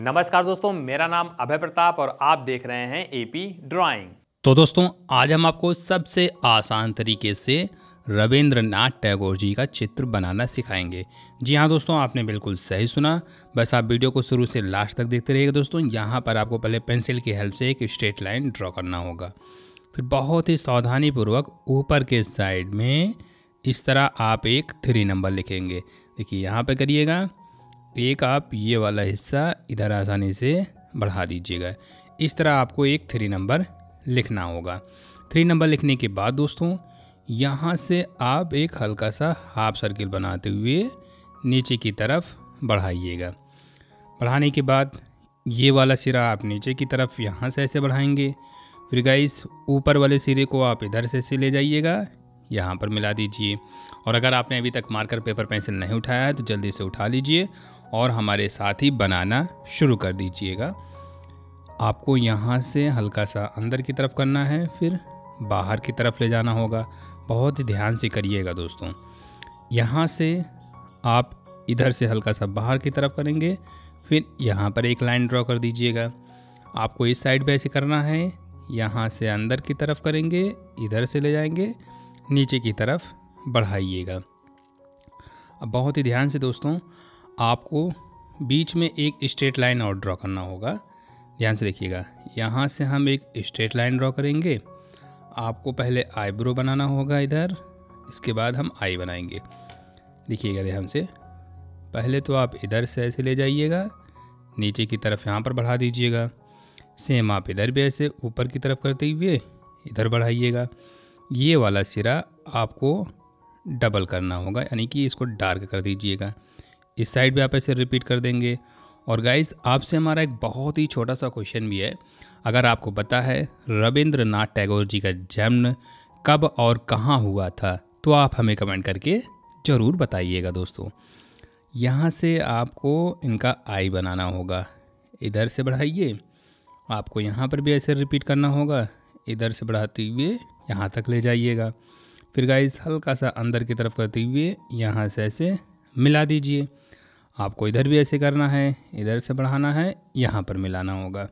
नमस्कार दोस्तों, मेरा नाम अभय प्रताप और आप देख रहे हैं एपी ड्राइंग। तो दोस्तों आज हम आपको सबसे आसान तरीके से रविंद्रनाथ टैगोर जी का चित्र बनाना सिखाएंगे। जी हाँ दोस्तों, आपने बिल्कुल सही सुना। बस आप वीडियो को शुरू से लास्ट तक देखते रहिएगा दोस्तों। यहाँ पर आपको पहले पेंसिल की हेल्प से एक स्ट्रेट लाइन ड्रॉ करना होगा। फिर बहुत ही सावधानीपूर्वक ऊपर के साइड में इस तरह आप एक 3 नंबर लिखेंगे। देखिए यहाँ पर करिएगा। एक आप ये वाला हिस्सा इधर आसानी से बढ़ा दीजिएगा। इस तरह आपको एक 3 नंबर लिखना होगा। 3 नंबर लिखने के बाद दोस्तों यहाँ से आप एक हल्का सा हाफ सर्किल बनाते हुए नीचे की तरफ बढ़ाइएगा। बढ़ाने के बाद ये वाला सिरा आप नीचे की तरफ यहाँ से ऐसे बढ़ाएंगे। फिर गाइस ऊपर वाले सिरे को आप इधर से ऐसे ले जाइएगा, यहाँ पर मिला दीजिए। और अगर आपने अभी तक मार्कर पेपर पेंसिल नहीं उठाया है तो जल्दी से उठा लीजिए और हमारे साथ ही बनाना शुरू कर दीजिएगा। आपको यहाँ से हल्का सा अंदर की तरफ करना है, फिर बाहर की तरफ ले जाना होगा। बहुत ही ध्यान से करिएगा दोस्तों। यहाँ से आप इधर से हल्का सा बाहर की तरफ करेंगे, फिर यहाँ पर एक लाइन ड्रॉ कर दीजिएगा। आपको इस साइड पे ऐसे करना है। यहाँ से अंदर की तरफ करेंगे, इधर से ले जाएंगे, नीचे की तरफ बढ़ाइएगा। अब बहुत ही ध्यान से दोस्तों आपको बीच में एक स्ट्रेट लाइन और ड्रॉ करना होगा। ध्यान से देखिएगा। यहाँ से हम एक स्ट्रेट लाइन ड्रॉ करेंगे। आपको पहले आईब्रो बनाना होगा इधर, इसके बाद हम आई बनाएंगे। देखिएगा ध्यान से। पहले तो आप इधर से ऐसे ले जाइएगा, नीचे की तरफ यहाँ पर बढ़ा दीजिएगा। सेम आप इधर भी ऐसे ऊपर की तरफ करते हुए इधर बढ़ाइएगा। ये वाला सिरा आपको डबल करना होगा, यानी कि इसको डार्क कर दीजिएगा। इस साइड भी आप ऐसे रिपीट कर देंगे। और गाइस आपसे हमारा एक बहुत ही छोटा सा क्वेश्चन भी है। अगर आपको पता है रविंद्रनाथ टैगोर जी का जन्म कब और कहाँ हुआ था तो आप हमें कमेंट करके ज़रूर बताइएगा दोस्तों। यहाँ से आपको इनका आई बनाना होगा। इधर से बढ़ाइए। आपको यहाँ पर भी ऐसे रिपीट करना होगा। इधर से बढ़ाते हुए यहाँ तक ले जाइएगा। फिर गाइस हल्का सा अंदर की तरफ करते हुए यहाँ से ऐसे मिला दीजिए। आपको इधर भी ऐसे करना है, इधर से बढ़ाना है, यहाँ पर मिलाना होगा।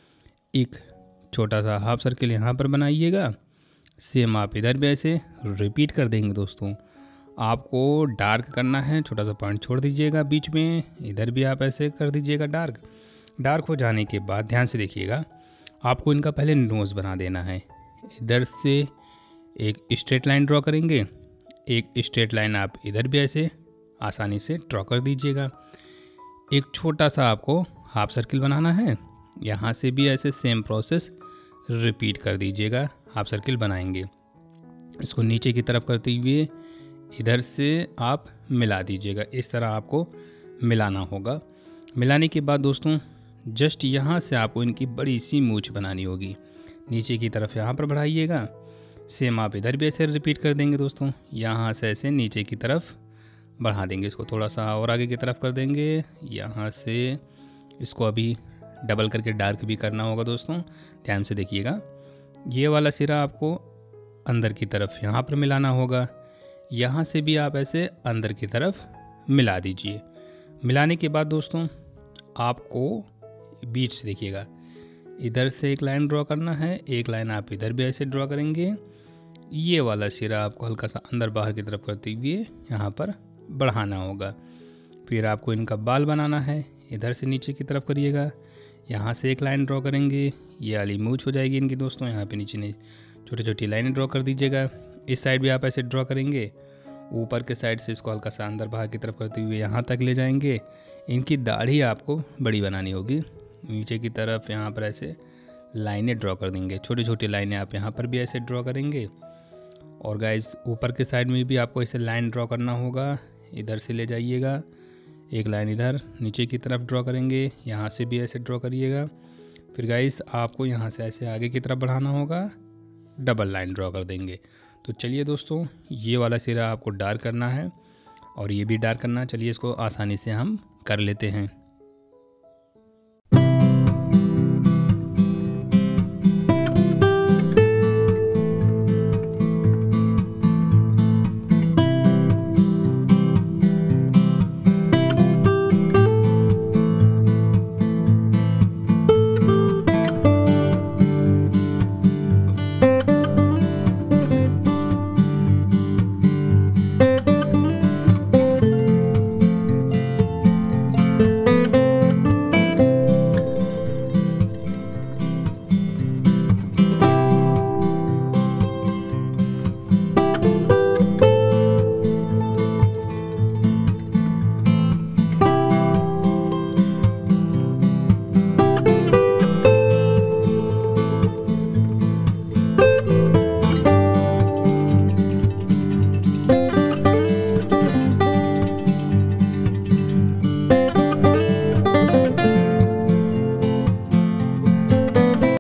एक छोटा सा हाफ सर्किल यहाँ पर बनाइएगा। सेम आप इधर भी ऐसे रिपीट कर देंगे दोस्तों। आपको डार्क करना है, छोटा सा पॉइंट छोड़ दीजिएगा बीच में। इधर भी आप ऐसे कर दीजिएगा डार्क। डार्क हो जाने के बाद ध्यान से देखिएगा, आपको इनका पहले नोज़ बना देना है। इधर से एक स्ट्रेट लाइन ड्रॉ करेंगे। एक स्ट्रेट लाइन आप इधर भी ऐसे आसानी से ड्रॉ कर दीजिएगा। एक छोटा सा आपको हाफ सर्किल बनाना है। यहाँ से भी ऐसे सेम प्रोसेस रिपीट कर दीजिएगा। हाफ सर्किल बनाएंगे, इसको नीचे की तरफ करते हुए इधर से आप मिला दीजिएगा। इस तरह आपको मिलाना होगा। मिलाने के बाद दोस्तों जस्ट यहाँ से आपको इनकी बड़ी सी मूंछ बनानी होगी। नीचे की तरफ यहाँ पर बढ़ाइएगा। सेम आप इधर भी ऐसे रिपीट कर देंगे दोस्तों। यहाँ से ऐसे नीचे की तरफ बढ़ा देंगे। इसको थोड़ा सा और आगे की तरफ कर देंगे। यहाँ से इसको अभी डबल करके डार्क भी करना होगा दोस्तों। ध्यान से देखिएगा। ये वाला सिरा आपको अंदर की तरफ यहाँ पर मिलाना होगा। यहाँ से भी आप ऐसे अंदर की तरफ मिला दीजिए। मिलाने के बाद दोस्तों आपको बीच से देखिएगा, इधर से एक लाइन ड्रॉ करना है। एक लाइन आप इधर भी ऐसे ड्रॉ करेंगे। ये वाला सिरा आपको हल्का सा अंदर बाहर की तरफ करते हुए यहाँ पर बढ़ाना होगा। फिर आपको इनका बाल बनाना है। इधर से नीचे की तरफ करिएगा। यहाँ से एक लाइन ड्रॉ करेंगे। ये वाली मूंछ हो जाएगी इनकी दोस्तों। यहाँ पे नीचे छोटी छोटी लाइनें ड्रॉ कर दीजिएगा। इस साइड भी आप ऐसे ड्रॉ करेंगे। ऊपर के साइड से इसको हल्का सा अंदर बाहर की तरफ करते हुए यहाँ तक ले जाएंगे। इनकी दाढ़ी आपको बड़ी बनानी होगी। नीचे की तरफ यहाँ पर ऐसे लाइनें ड्रॉ कर देंगे। छोटी छोटी लाइनें आप यहाँ पर भी ऐसे ड्रॉ करेंगे। और गाइस ऊपर के साइड में भी आपको ऐसे लाइन ड्रॉ करना होगा। इधर से ले जाइएगा। एक लाइन इधर नीचे की तरफ ड्रॉ करेंगे। यहाँ से भी ऐसे ड्रॉ करिएगा। फिर गाइस आपको यहाँ से ऐसे आगे की तरफ बढ़ाना होगा। डबल लाइन ड्रॉ कर देंगे। तो चलिए दोस्तों ये वाला सिरा आपको डार्क करना है और ये भी डार्क करना है। चलिए इसको आसानी से हम कर लेते हैं।